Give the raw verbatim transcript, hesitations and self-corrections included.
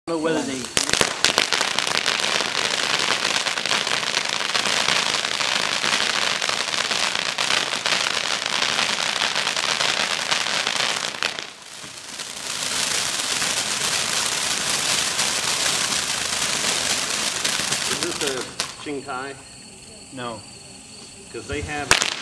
I don't know whether they Is this a Qingtai? No. Because they have